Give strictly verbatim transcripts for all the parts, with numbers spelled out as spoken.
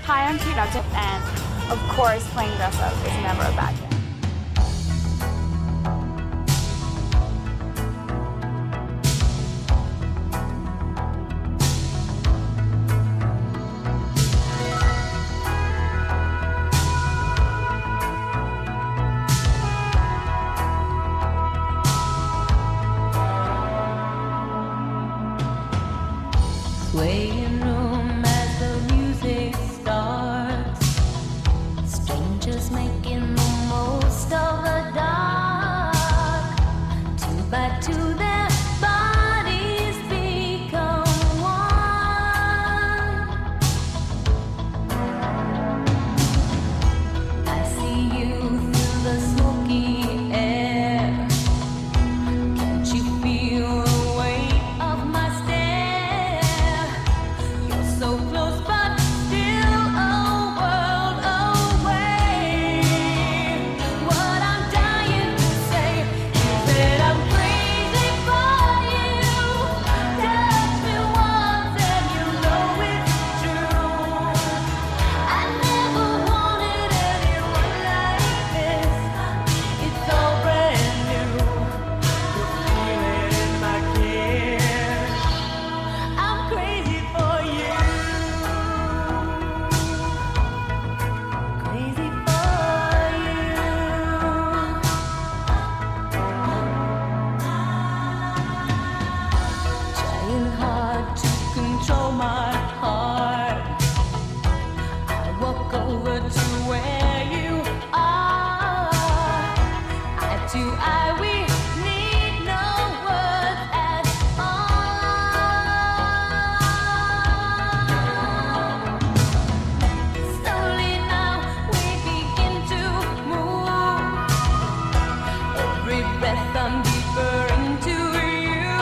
Hi, I'm Kate Upton, and of course, playing dress up is never a bad thing. Swaying room as the music starts, strangers making the most of the dark. Two by two their bodies become one. I see you through the smoky air. Can't you feel the weight of my stare? So close, but still a world away. What I'm dying to say is that I'm crazy for you. Touch me once and you know it's true. I never wanted anyone like this. It's all brand new. The feeling in my kiss. I'm crazy for you. Crazy for you. Trying hard to control my heart. I walk over to where you are. Eye to eye, we need no words at all. Slowly now we begin to move. Every breath I'm deeper into you.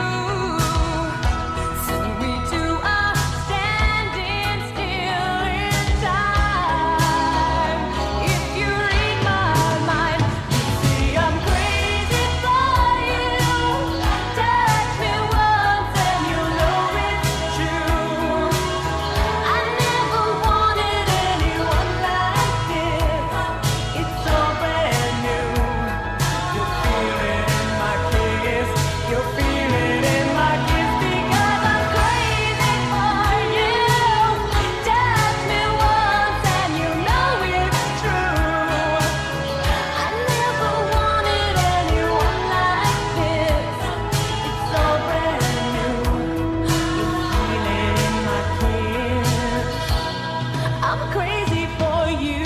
Soon we two are standing still in time. If you read my mind, you see I'm crazy for you. Touch me once and you know it's true. I never wanted anyone like this. It's all brand new. You feel it in my kiss. You feel it in my kiss because I'm crazy for you. Touch me once and you know it's true. I never wanted anyone like this. It's all brand new. You feel it in my kiss. I'm crazy for you.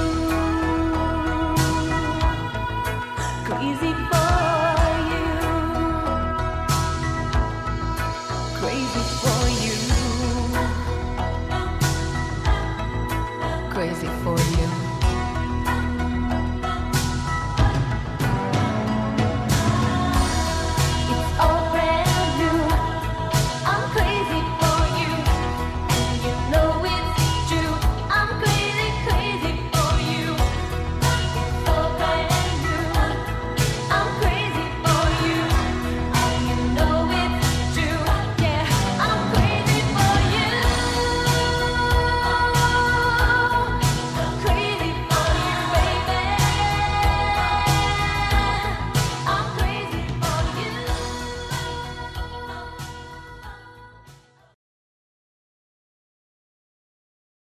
Crazy for you. Crazy for